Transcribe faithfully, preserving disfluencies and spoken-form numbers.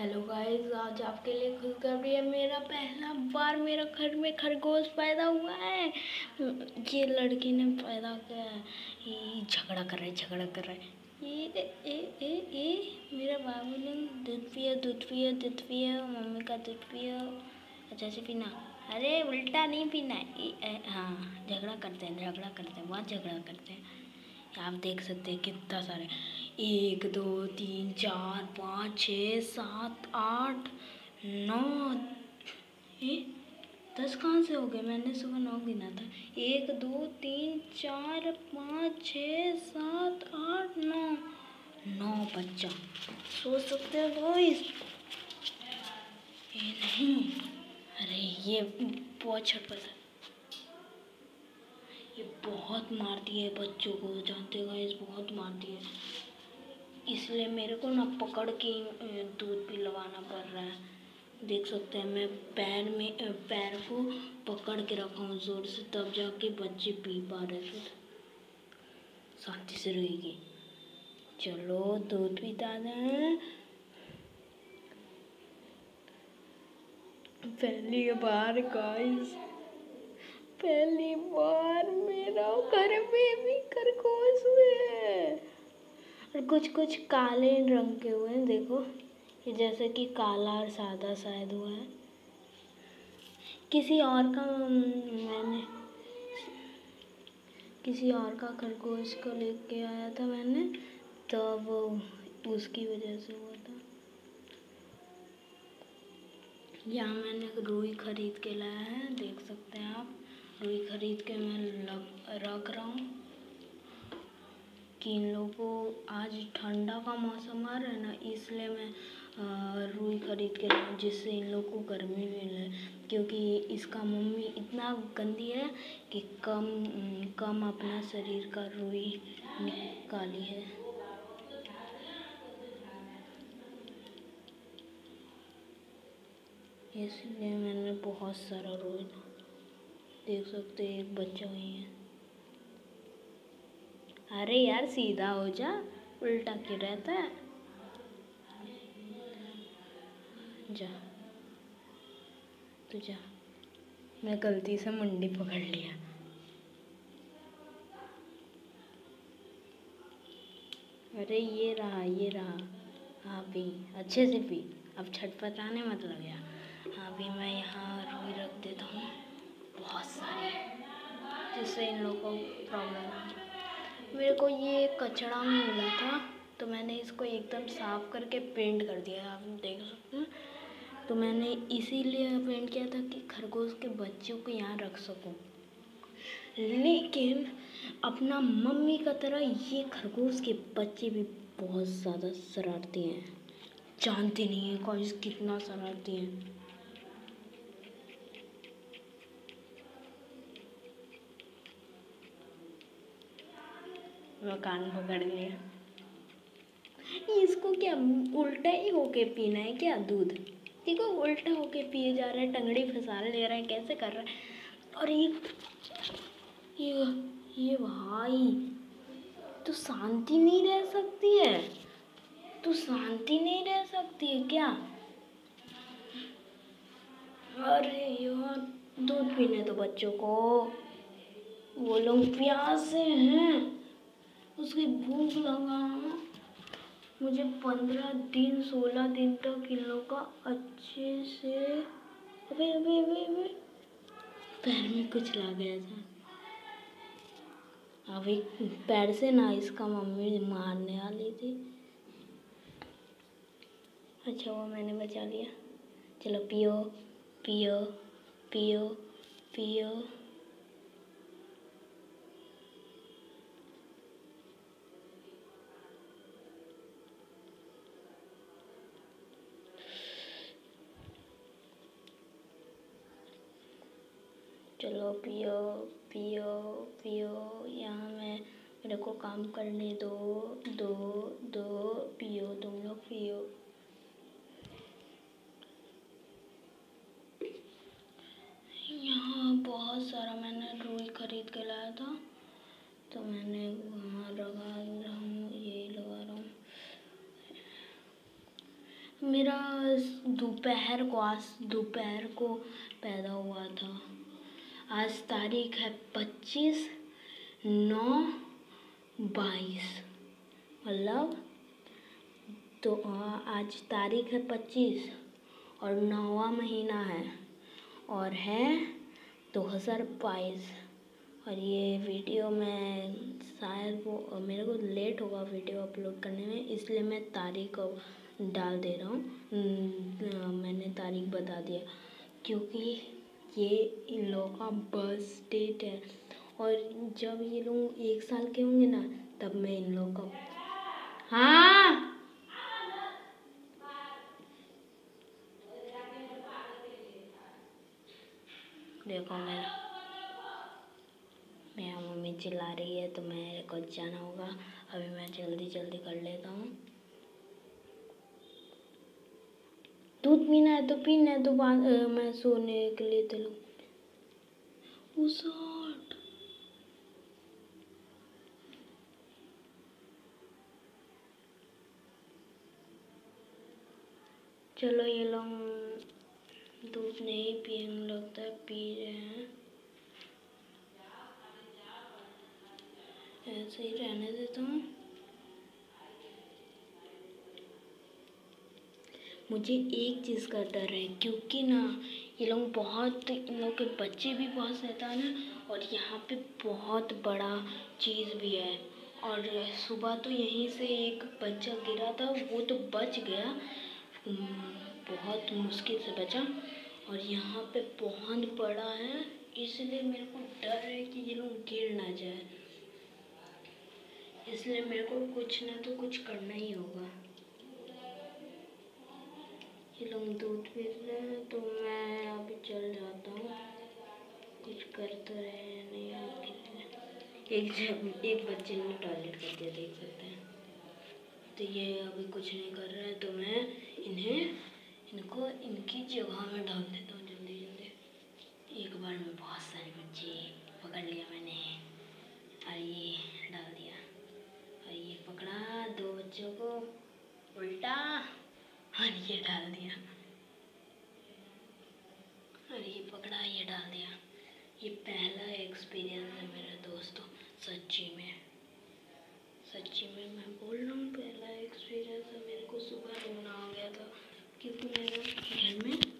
Hello guys, आज आपके लिए खुशखबरी है। मेरा पहला बार मेरा घर में खरगोश पैदा हुआ है। ये लड़की ने पैदा किया है। ये झगड़ा कर रहा है झगड़ा कर रहा है ये ए ए ए ए मेरा बाबू ने दूध पिया दूध पिया दूध पिया मम्मी का दूध पिया। अच्छा से पीना। अरे उल्टा नहीं पीना है। हाँ, झगड़ा करते हैं झगड़ा करते हैं बहुत झगड़ा करते हैं। आप देख सकते हैं कितना सारे, एक दो तीन चार पाँच छः सात आठ नौ, ये दस कहाँ से हो गए? मैंने सुबह नौ गिना था। एक दो तीन चार पाँच छः सात आठ नौ, नौ बच्चा। सोच सकते हो गाइस? ये नहीं, अरे ये बहुत छटपट है। ये बहुत मारती है बच्चों को, जानते हो गाइस, बहुत मारती है। इसलिए मेरे को ना पकड़ के दूध भी लगाना पड़ रहा है। देख सकते हैं मैं पैर में पैर को पकड़ के रखा हूँ जोर से, तब जाके बच्चे पी पा रहे दूध। शांति से रहेगी। चलो दूध पिता दें। पहली बार गाइस, पहली बार मेरा घर में भी खरगोश हुए हैं। और कुछ कुछ काले रंग के हुए हैं, देखो ये जैसे कि काला और सादा शायद हुआ है। किसी और का मैंने किसी और का खरगोश को लेके आया था मैंने, तब तो उसकी वजह से हुआ था। यहाँ मैंने रुई खरीद के लाया है, देख सकते हैं आप। रुई खरीद के मैं लग रख रहा हूँ कि इन लोगों को, आज ठंडा का मौसम आ रहा है ना, इसलिए मैं रुई खरीद के लाऊं जिससे इन लोगों को गर्मी भी मिले। क्योंकि इसका मम्मी इतना गंदी है कि कम कम अपना शरीर का रुई निकाली है। इसलिए मैंने बहुत सारा रुई, देख सकते हैं एक बच्चा हुई है। अरे यार सीधा हो जा, उल्टा क्यों रहता है? जा तू जा। मैं गलती से मुंडी पकड़ लिया। अरे ये रहा ये रहा। हाँ पी, अच्छे से पी, अब छटपटाने मत लग गया। हाँ अभी मैं यहाँ रुई रख देता हूँ बहुत सारी, जिससे इन लोगों को प्रॉब्लम ना हो। मेरे को ये कचड़ा में मिला था, तो मैंने इसको एकदम साफ करके पेंट कर दिया, आप देख सकते हैं। तो मैंने इसीलिए पेंट किया था कि खरगोश के बच्चों को यहाँ रख सकूं। लेकिन अपना मम्मी का तरह ये खरगोश के बच्चे भी बहुत ज़्यादा शरारती हैं। जानते नहीं है गाइस कितना शरारती हैं। मैं कान पकड़ लिया। इसको क्या उल्टा ही होके पीना है क्या दूध? देखो उल्टा होके पिए जा रहा है, टंगड़ी फंसा ले रहा है, कैसे कर रहा है। और ये ये ये भाई, तू शांति नहीं रह सकती है? तू शांति नहीं रह सकती है क्या? अरे यार, दूध पीने दो बच्चों को, वो लोग प्यासे हैं, उसकी भूख लगा। मुझे पंद्रह दिन सोलह दिन तक इन लोगों का अच्छे से, अबे अबे अबे अबे पैर में कुछ लग गया था। अभी पैर से ना इसका मम्मी मारने वाली थी। अच्छा वो मैंने बचा लिया। चलो पियो पियो पियो पियो। चलो पियो पियो पियो। यहाँ मैं, मेरे को काम करने दो दो दो। पियो तुम लोग पियो। यहाँ बहुत सारा मैंने रुई खरीद के लाया था, तो मैंने वहाँ लगा रहा हूँ, यही लगा रहा हूँ। मेरा मेरा दोपहर को आज दोपहर को पैदा हुआ था। आज तारीख है पच्चीस नौ बाईस, मतलब तो आज तारीख है पच्चीस और नौवा महीना है और है दो हज़ार बाईस। और ये वीडियो मैं शायद वो मेरे को लेट होगा वीडियो अपलोड करने में, इसलिए मैं तारीख डाल दे रहा हूँ। मैंने तारीख बता दिया क्योंकि ये इन लोगों का बर्थ डेट है और जब ये लोग एक साल के होंगे ना तब मैं इन लोगों का हाँ देखो मेरा मेरा मम्मी चिल्ला रही है तो मेरे को जाना होगा। अभी मैं जल्दी जल्दी कर लेता हूँ। दूध पीना है तो पीना है तो बाद मैं सोने के लिए चलो। चलो ये लोग दूध नहीं पिएंगे, लगता है पी रहे हैं। ऐसे ही रहने देता हूँ। मुझे एक चीज़ का डर है क्योंकि ना ये लोग बहुत इन लोग के बच्चे भी बहुत शैतान हैं और यहाँ पे बहुत बड़ा चीज़ भी है। और सुबह तो यहीं से एक बच्चा गिरा था, वो तो बच गया, बहुत मुश्किल से बचा। और यहाँ पे बहुत बड़ा है इसलिए मेरे को डर है कि ये लोग गिर ना जाए, इसलिए मेरे को कुछ ना तो कुछ करना ही होगा। ये लोग दूध पी रहे हैं तो मैं अभी चल जाता हूँ। कुछ कर तो रहे नहीं आपके एक एक बच्चे ने टॉयलेट कर दिया, देख सकते हैं। तो ये अभी कुछ नहीं कर रहे हैं तो मैं इन्हें इनको इनकी जगह में डाल देता हूँ जल्दी जल्दी। एक बार में बहुत सारे बच्चे पकड़ लिया मैंने और ये डाल दिया और ये पकड़ा दो बच्चों को उल्टा और ये डाल दिया और ये पकड़ा ये डाल दिया। ये पहला एक्सपीरियंस है मेरे दोस्तों, सच्ची में सच्ची में मैं बोल रहा हूँ पहला एक्सपीरियंस है। मेरे को सुबह रोना आ गया था क्योंकि मेरे घर में